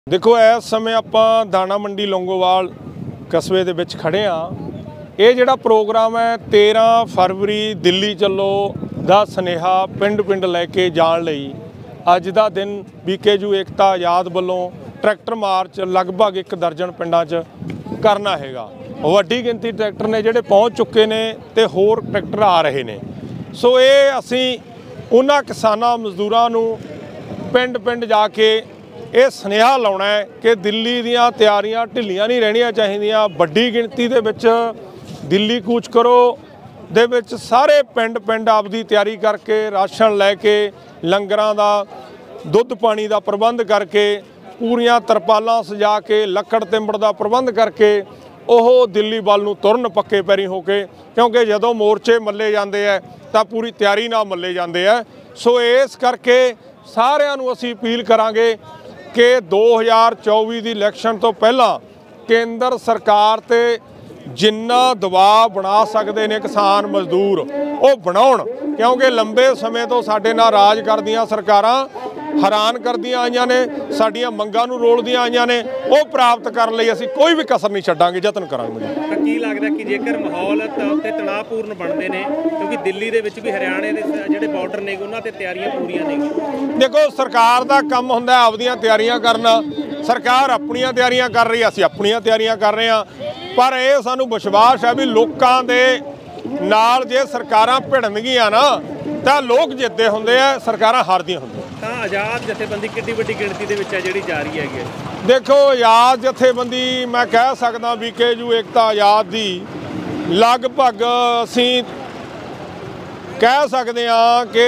देखो इस समय आपां दाणा मंडी लौंगोवाल कस्बे दे विच खड़े हाँ। ये जिहड़ा प्रोग्राम है 13 फरवरी दिल्ली चलो दा सुनेहा पिंड पिंड लैके जाण लई अज दा दिन बीकेयू एकता आज़ाद वल्लों ट्रैक्टर मार्च लगभग 1 दर्जन पिंडां च करना हैगा। वड्डी गिनती ट्रैक्टर ने जिहड़े पहुँच चुके ने ते होर ट्रैक्टर आ रहे ने। सो ये असीं उन्हां किसानां मजदूरां नूं पिंड पिंड जाके ये सुनेहा लाउणा है कि दिल्ली दीयां तैयारियां ढिल्लियां नहीं रहणियां चाहीदियां। वड्डी गिणती दे विच दिल्ली कूच करो दे विच सारे पिंड पिंड आपदी तैयारी करके राशन लैके लंगरां दा दुੱਧ पानी का प्रबंध करके पूरियां तरपालां सजा के लक्कड़ तिंबड़ का प्रबंध करके ਉਹ दिल्ली ਵੱਲ ਨੂੰ तुरन पक्के पैरी हो के, क्योंकि जदों मोर्चे मल्ले जाते हैं तो पूरी तैयारी नाल मल्ले जाते हैं। सो इस करके सारिਆਂ ਨੂੰ ਅਸੀਂ अपील करांगे कि 2024 की इलैक्शन तो पहला केंद्र सरकार ते जिन्ना दबाव बना सकते हैं किसान मजदूर वो बनाउण, क्योंकि लंबे समय तो साडे नाल राज करदियां सरकारां हैरान करदियां आईयां ने, साडियां मंगां नूं रोलदियां आईयां ने। वो प्राप्त करने लई असीं कोई भी कसर नहीं छड्डांगे, यतन करांगे। ਤਾਂ ਕੀ ਲੱਗਦਾ कि जेकर माहौल उत्ते तनावपूर्ण बनते हैं, क्योंकि दिल्ली दे विच भी हरियाणे दे जिहड़े बार्डर ने उन्हां ते तैयारियां पूरीआं ने। देखो सरकार दा काम हुंदा आपदियां तैयारियां करना, सरकार अपनियां तैयारियां कर रही, असीं अपनियां तैयारियां कर रहे हां। पर यह सानूं विश्वास है भी लोकां दे नाल जे सरकारां भिड़नगियां ना तां लोक जितदे हुंदे आ, सरकारां हारदियां हुंदियां। ਤਾਂ आज़ाद जथेबंदी कितनी वड्डी गिणती दे विच है जिहड़ी जा रही है। देखो आज़ाद जथेबंदी मैं कह सकदा बीकेयू एकता आज़ाद दी लगभग असीं कह सकते हाँ कि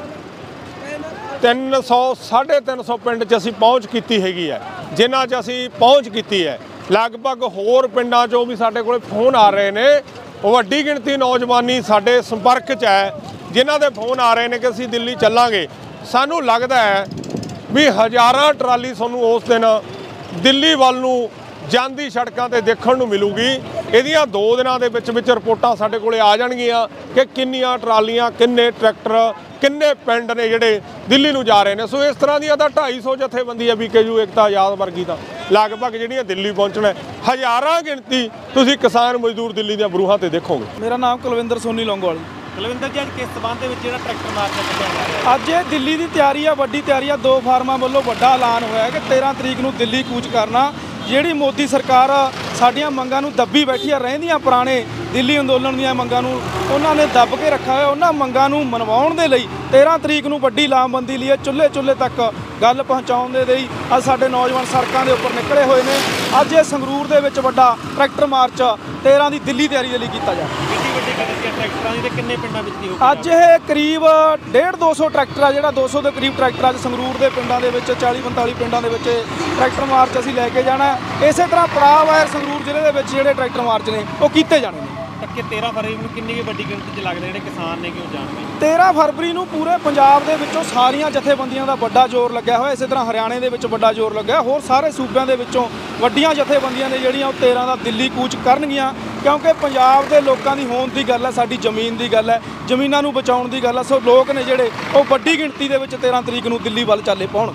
300 350 पिंड च असीं पहुँच कीती हैगी है, जिन्हां च असीं पहुँच कीती है। लगभग होर पिंडां चों भी साडे कोल फोन आ रहे ने, वड्डी गिणती नौजवानी साडे संपर्क च है जिन्हां दे फोन आ रहे ने कि असीं दिल्ली चलांगे। सानू लगदा है भी हज़ारां ट्राली सानू उस दिन दिल्ली वल नूं जांदी सड़कों ते देखण नूं मिलूगी। इहदियां 2 दिनां दे विच विच रिपोर्टां साडे कोले आ जाणगीआं कि किन्नियां ट्रालियां, किन्ने ट्रैक्टर, किन्ने पिंड ने जिहड़े दिल्ली नूं जा रहे हैं। सो इस तरह दी 250 जथेबंदी है बीकेयू एकता आज़ाद वर्गी दा लगभग जिहड़ियां दिल्ली पहुंचना। हज़ारां गिणती तुसीं किसान मजदूर दिल्ली दीआं बरूहां ते देखोगे। मेरा नाम कुलविंदर सोनी लौंगोवाल। कुलविंदर जी, अज किस संबंध दे विच जिहड़ा ट्रैक्टर मार्च कढिਆ जा ਰਿਹਾ? ਅੱਜ ਇਹ ਦਿੱਲੀ ਦੀ ਤਿਆਰੀ ਆ, ਵੱਡੀ ਤਿਆਰੀ ਆ। 2 ਫਾਰਮਾਂ ਵੱਲੋਂ ਵੱਡਾ ਐਲਾਨ ਹੋਇਆ ਕਿ 13 ਤਰੀਕ ਨੂੰ ਦਿੱਲੀ ਕੂਚ ਕਰਨਾ। ਜਿਹੜੀ ਮੋਦੀ ਸਰਕਾਰ ਸਾਡੀਆਂ ਮੰਗਾਂ ਨੂੰ ਦੱਬੀ ਬੈਠੀ ਆ, ਰਹਿੰਦੀਆਂ ਪੁਰਾਣੇ ਦਿੱਲੀ ਅੰਦੋਲਨ ਦੀਆਂ ਮੰਗਾਂ ਨੂੰ ਉਹਨਾਂ ਨੇ ਦੱਬ ਕੇ ਰੱਖਿਆ ਹੋਇਆ। ਉਹਨਾਂ ਮੰਗਾਂ ਨੂੰ ਮਨਵਾਉਣ ਦੇ ਲਈ 13 ਤਰੀਕ ਨੂੰ ਵੱਡੀ ਲਾਮਬੰਦੀ ਲਈ ਚੁੱਲ੍ਹੇ ਤੱਕ ਗੱਲ ਪਹੁੰਚਾਉਣ ਦੇ ਲਈ ਅੱਜ ਸਾਡੇ ਨੌਜਵਾਨ ਸੜਕਾਂ ਦੇ ਉੱਪਰ ਨਿਕਲੇ ਹੋਏ ਨੇ। ਅੱਜ ਇਹ ਸੰਗਰੂਰ ਦੇ ਵਿੱਚ ਵੱਡਾ ਟਰੈਕਟਰ ਮਾਰਚ 13 ਦੀ ਦਿੱਲੀ ਤਿਆਰੀ ਦੇ ਲਈ ਕੀਤਾ ਜਾ ਰਿਹਾ। ट्रैक्टरां दी किन्ने पिंडां विच दी होगी? ਅੱਜ ਇਹ ਕਰੀਬ 150-200 ਟਰੈਕਟਰ ਆ, ਜਿਹੜਾ 200 ਦੇ ਕਰੀਬ ਟਰੈਕਟਰ ਅੱਜ ਸੰਗਰੂਰ ਦੇ ਪਿੰਡਾਂ ਦੇ ਵਿੱਚ 40-45 ਪਿੰਡਾਂ ਦੇ ਵਿੱਚ ਟਰੈਕਟਰ ਮਾਰਚ ਅਸੀਂ ਲੈ ਕੇ ਜਾਣਾ। ਇਸੇ ਤਰ੍ਹਾਂ ਪੜਾਅ ਵਾਰ ਸੰਗਰੂਰ ਜ਼ਿਲ੍ਹੇ ਦੇ ਵਿੱਚ ਜਿਹੜੇ ਟਰੈਕਟਰ ਮਾਰਚ ਨੇ ਉਹ ਕੀਤੇ ਜਾਣੇ ਨੇ। ਕਿ 13 ਫਰਵਰੀ ਨੂੰ ਕਿੰਨੀ ਵੱਡੀ ਗਿਣਤੀ 'ਚ ਲੱਗਦਾ ਜਿਹੜੇ ਕਿਸਾਨ ਨੇ ਕਿਉਂ ਜਾਣਗੇ? 13 ਫਰਵਰੀ ਨੂੰ ਪੂਰੇ ਪੰਜਾਬ ਦੇ ਵਿੱਚੋਂ ਸਾਰੀਆਂ ਜਥੇਬੰਦੀਆਂ ਦਾ ਵੱਡਾ ਜ਼ੋਰ ਲੱਗਿਆ ਹੋਇਆ। ਇਸੇ ਤਰ੍ਹਾਂ ਹਰਿਆਣੇ ਦੇ ਵਿੱਚ ਵੱਡਾ ਜ਼ੋਰ ਲੱਗਿਆ। ਹੋਰ ਸਾਰੇ ਸੂਬਿਆਂ ਦੇ ਵਿੱਚੋਂ ਵੱਡੀਆਂ ਜਥੇਬੰਦੀਆਂ ਨੇ ਜਿਹੜੀਆਂ ਉਹ 13 ਦਾ ਦਿੱਲੀ ਕੂਚ ਕਰਨਗੀਆਂ, ਕਿਉਂਕਿ ਪੰਜਾਬ ਦੇ ਲੋਕਾਂ ਦੀ ਹੋਂਦ ਦੀ ਗੱਲ ਹੈ, ਸਾਡੀ ਜ਼ਮੀਨ ਦੀ ਗੱਲ ਹੈ, ਜ਼ਮੀਨਾਂ ਨੂੰ ਬਚਾਉਣ ਦੀ ਗੱਲ ਹੈ। ਸੋ ਲੋਕ ਨੇ ਜਿਹੜੇ ਉਹ ਵੱਡੀ ਗਿਣਤੀ ਦੇ ਵਿੱਚ 13 ਤਰੀਕ ਨੂੰ ਦਿੱਲੀ ਵੱਲ ਚੱਲੇ ਪਾਉਣ।